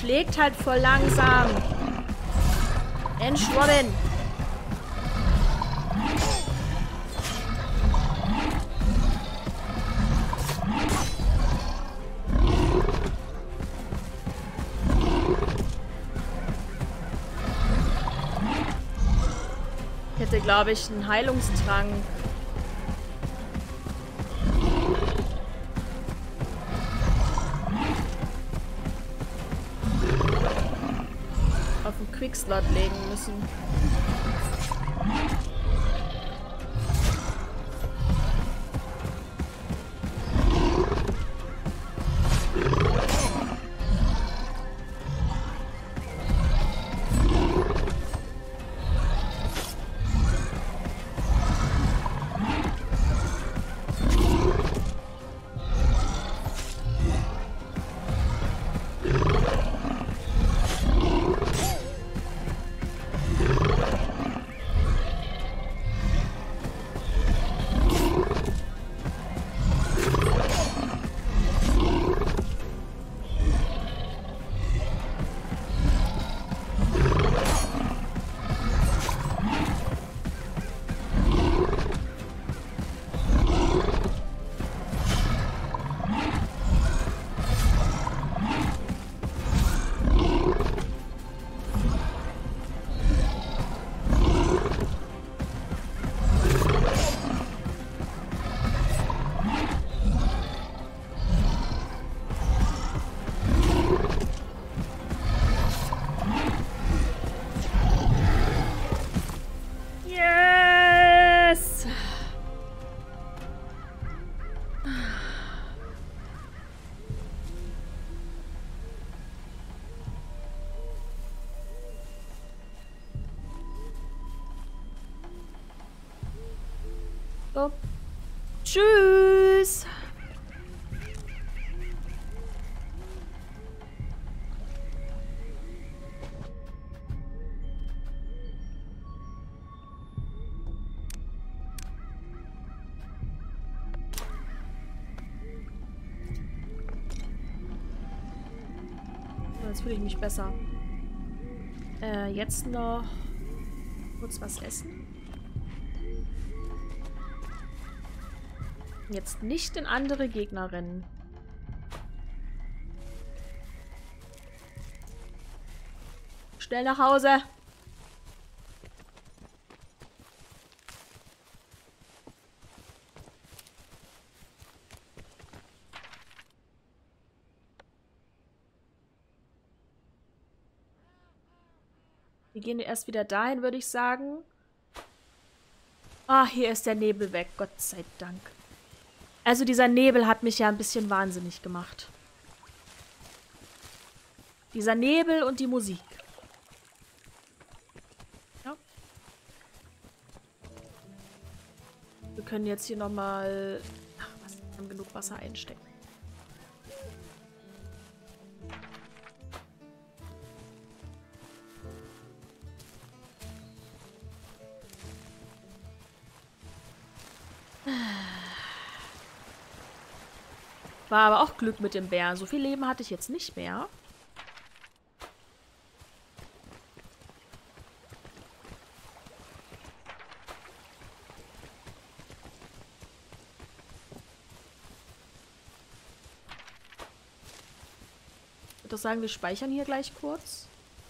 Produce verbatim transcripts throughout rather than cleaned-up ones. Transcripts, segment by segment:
schlägt halt voll langsam. Mensch, Robin. Ich hätte, glaube ich, einen Heilungstrank. Auf den Quickslot legen müssen. So. Tschüss. Jetzt fühle ich mich besser. Äh, jetzt noch kurz was essen. Jetzt nicht in andere Gegner rennen. Schnell nach Hause. Wir gehen erst wieder dahin, würde ich sagen. Ah, hier ist der Nebel weg. Gott sei Dank. Also dieser Nebel hat mich ja ein bisschen wahnsinnig gemacht. Dieser Nebel und die Musik. Ja. Wir können jetzt hier nochmal... Ach, was? Wir haben genug Wasser einstecken. War aber auch Glück mit dem Bär. So viel Leben hatte ich jetzt nicht mehr. Ich würde doch sagen, wir speichern hier gleich kurz.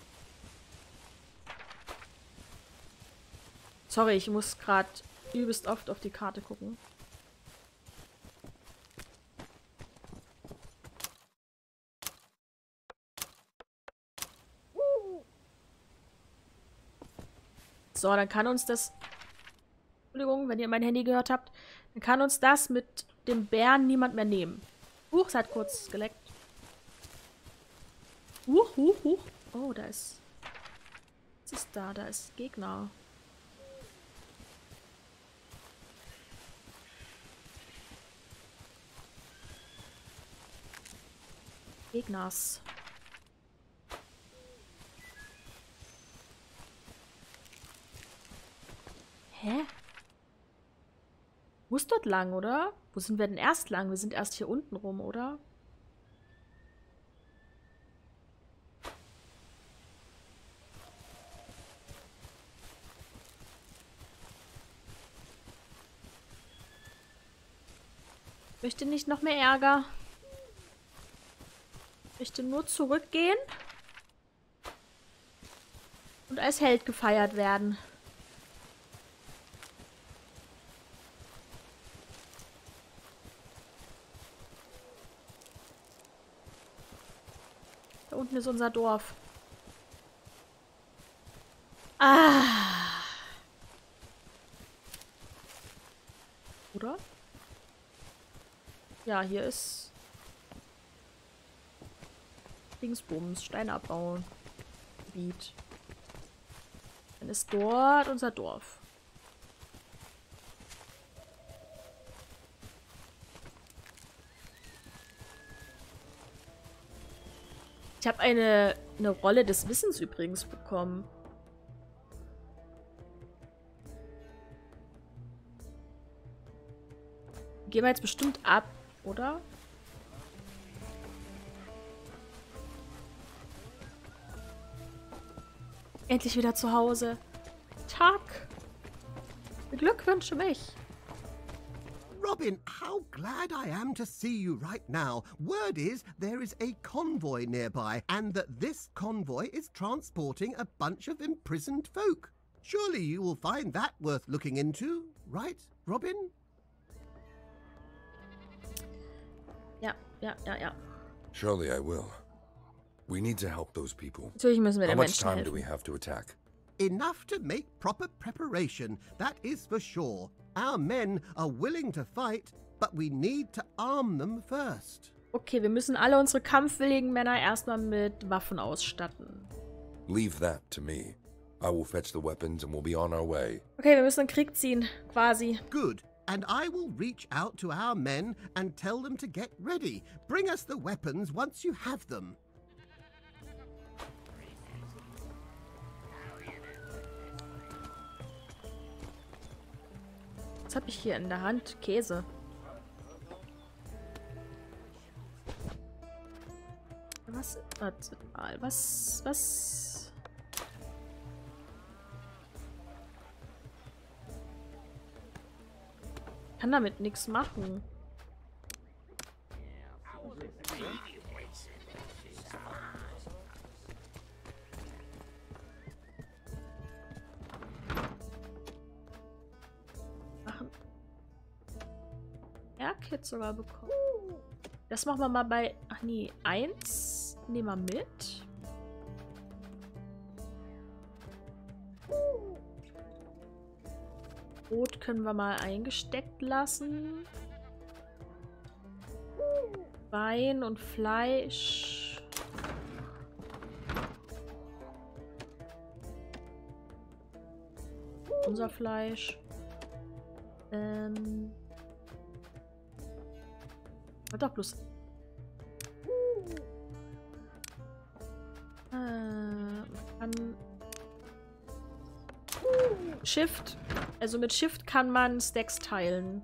Sorry, ich muss gerade übelst oft auf die Karte gucken. So, dann kann uns das... Entschuldigung, wenn ihr mein Handy gehört habt. Dann kann uns das mit dem Bären niemand mehr nehmen. Huch, es hat kurz geleckt. Huch, huch, huch. Oh, da ist... Was ist da? Da ist Gegner. Gegners. Hä? Muss dort lang, oder? Wo sind wir denn erst lang? Wir sind erst hier unten rum, oder? Möchte nicht noch mehr Ärger. Möchte nur zurückgehen. Und als Held gefeiert werden. Da unten ist unser Dorf. Ah. Oder? Ja, hier ist Dingsbums, Steine abbauen. Gebiet. Dann ist dort unser Dorf. Ich habe eine, eine Rolle des Wissens übrigens bekommen. Gehen wir jetzt bestimmt ab, oder? Endlich wieder zu Hause. Tag. Beglückwünsche mich. Robin, how glad I am to see you right now. Word is there is a convoy nearby, and that this convoy is transporting a bunch of imprisoned folk. Surely you will find that worth looking into, right, Robin? Ja, ja, ja, ja. Surely I will. We need to help those people. Natürlich müssen wir How den much Menschen time do we helfen. have to attack? Enough to make proper preparation, that is for sure. Our men are willing to fight, but we need to arm them first. Okay, wir müssen alle unsere kampfwilligen Männer erstmal mit Waffen ausstatten. Leave that to me. I will fetch the weapons and we'll be on our way. Okay, wir müssen in den Krieg ziehen, quasi. Good. And I will reach out to our men and tell them to get ready. Bring us the weapons once you have them. Was habe ich hier in der Hand? Käse. Was? Warte mal. Was? Was? Ich kann damit nichts machen. Machen. Air-Kit sogar bekommen. Das machen wir mal bei... Ach nee, eins. Nehmen wir mit. Brot können wir mal eingesteckt lassen. Wein und Fleisch. Unser Fleisch. Ähm... Doch bloß. Äh, kann Shift. Also mit Shift kann man Stacks teilen.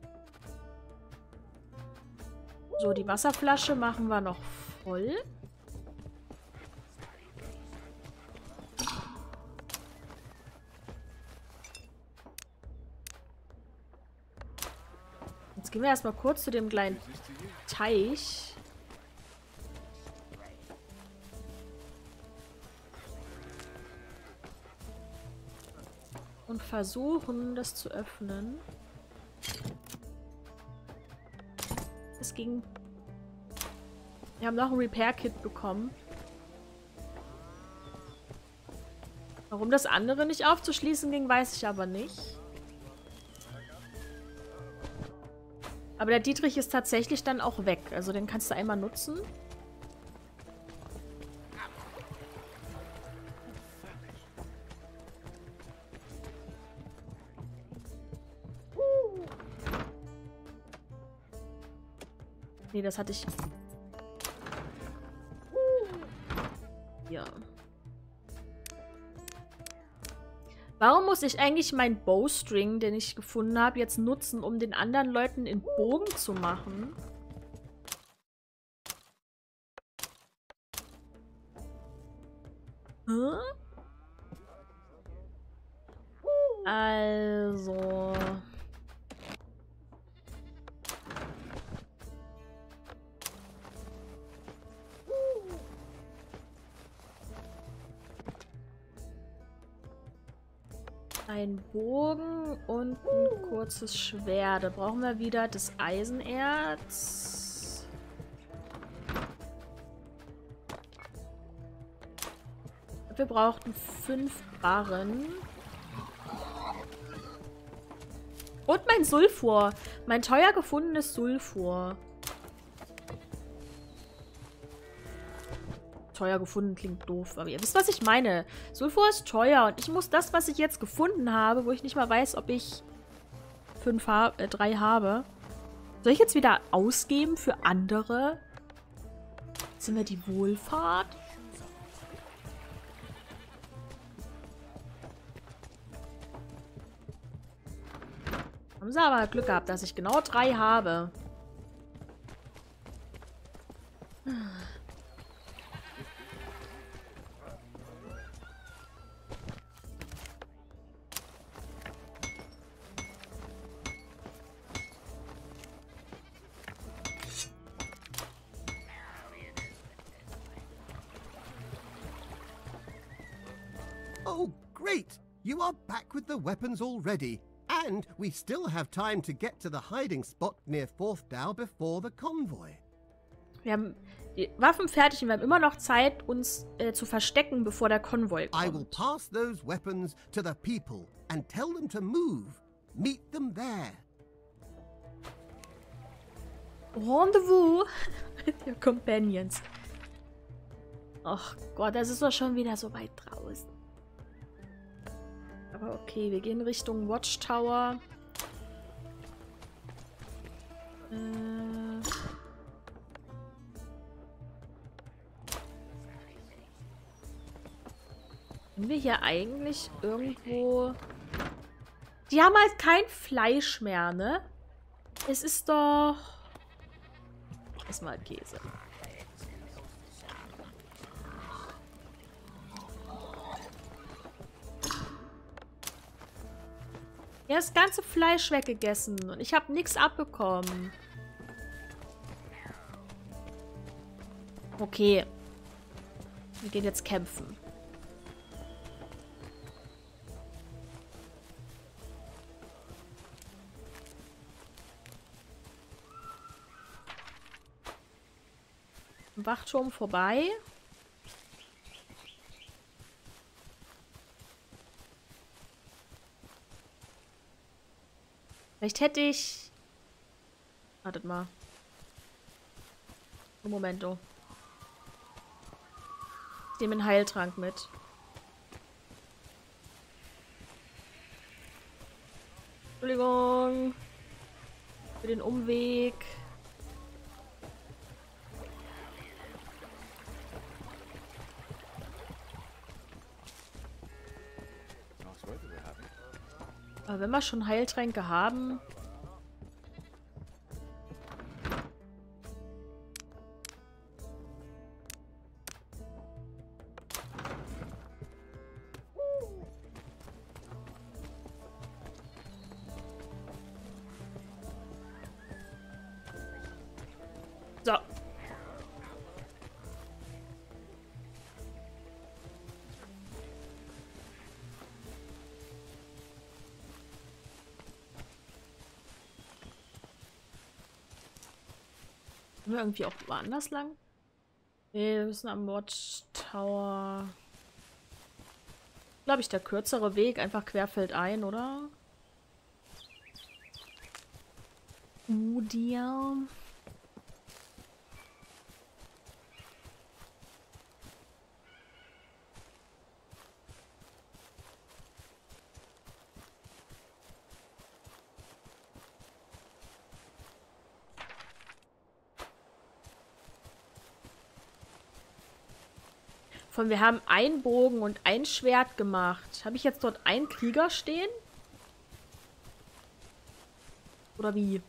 So, die Wasserflasche machen wir noch voll. Jetzt gehen wir erstmal kurz zu dem kleinen Teich. Und versuchen, das zu öffnen. Es ging. Wir haben noch ein Repair-Kit bekommen. Warum das andere nicht aufzuschließen ging, weiß ich aber nicht. Aber der Dietrich ist tatsächlich dann auch weg. Also den kannst du einmal nutzen. Nee, das hatte ich... Ja. Warum muss ich eigentlich meinen Bowstring, den ich gefunden habe, jetzt nutzen, um den anderen Leuten in Bogen zu machen? Hä? Also... Ein Bogen und ein kurzes Schwert. Da brauchen wir wieder das Eisenerz. Wir brauchten fünf Barren. Und mein Sulfur. Mein teuer gefundenes Sulfur. Teuer gefunden klingt doof, aber ihr wisst, was ich meine. Sulfur ist teuer und ich muss das, was ich jetzt gefunden habe, wo ich nicht mal weiß, ob ich fünf ha äh, drei habe. Soll ich jetzt wieder ausgeben für andere? Sind wir die Wohlfahrt? Haben sie aber Glück gehabt, dass ich genau drei habe. Oh, great! You are back with the weapons already. And we still have time to get to the hiding spot near Fourth Dow before the convoy. Wir haben die Waffen fertig und wir haben immer noch Zeit, uns äh, zu verstecken, bevor der Konvoi kommt. I will pass those weapons to the people and tell them to move. Meet them there. Rendezvous with your companions. Ach Gott, das ist doch schon wieder so weit draußen. Aber okay, wir gehen Richtung Watchtower. Äh... Können wir hier eigentlich irgendwo... Die haben halt kein Fleisch mehr, ne? Es ist doch... Erstmal Käse. Ja, das ganze Fleisch weggegessen und ich habe nichts abbekommen. Okay. Wir gehen jetzt kämpfen. Wachturm vorbei. Vielleicht hätte ich... Wartet mal. Ein Momento. Ich nehme einen Heiltrank mit. Entschuldigung. Für den Umweg. Aber wenn wir schon Heiltränke haben... So. Können wir irgendwie auch woanders lang? Nee, wir müssen am Watchtower. Glaube ich, der kürzere Weg, einfach querfeldein, oder? Udia. Von wir haben einen Bogen und ein Schwert gemacht. Habe ich jetzt dort einen Krieger stehen? Oder wie?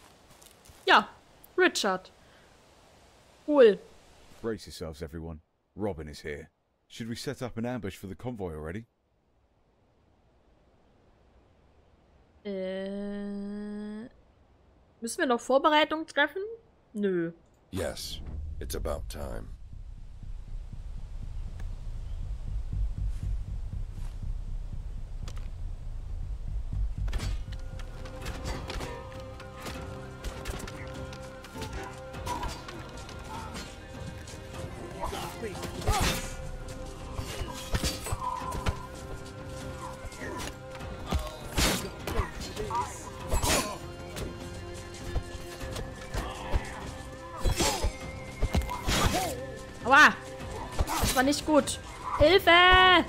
Ja. Richard. Cool. Brace yourselves, everyone. Robin is here. Should we set up an ambush for the convoy already? Äh, müssen wir noch Vorbereitungen treffen? Nö. Yes, it's about time. Aua! Das war nicht gut. Hilfe!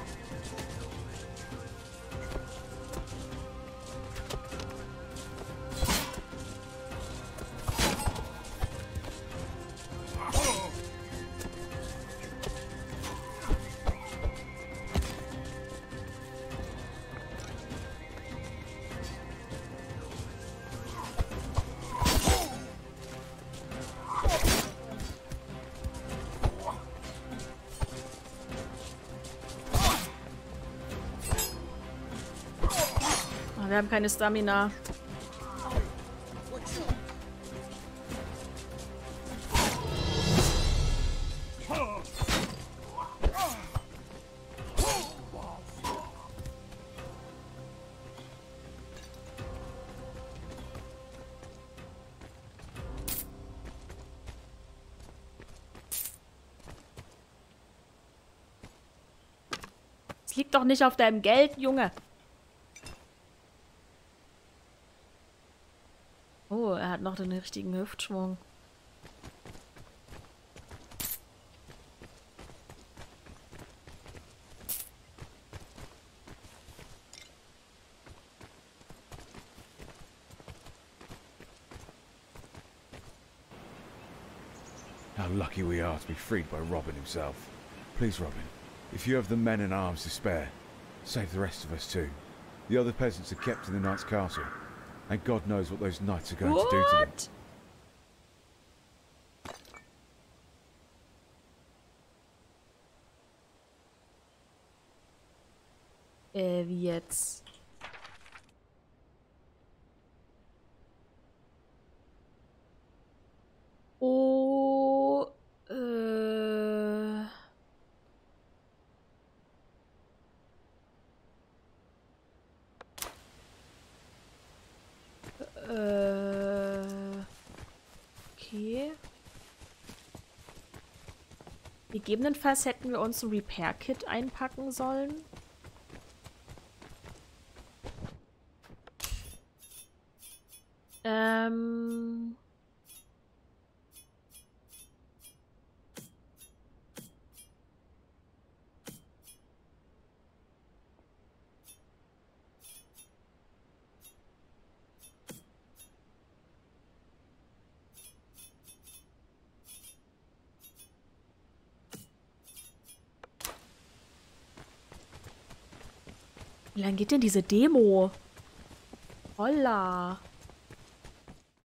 Wir haben keine Stamina. Es liegt doch nicht auf deinem Geld, Junge. Oh, er hat noch den richtigen Hüftschwung. How lucky we are to be freed by Robin himself. Please, Robin, if you have the men and arms to spare, save the rest of us too. The other peasants are kept in the knight's castle. And God knows what those knights are going What? to do to them. Äh, wie jetzt? Oh, äh... Äh... Okay. Gegebenenfalls hätten wir uns ein Repair-Kit einpacken sollen. Ähm... Wie lange geht denn diese Demo? Holla.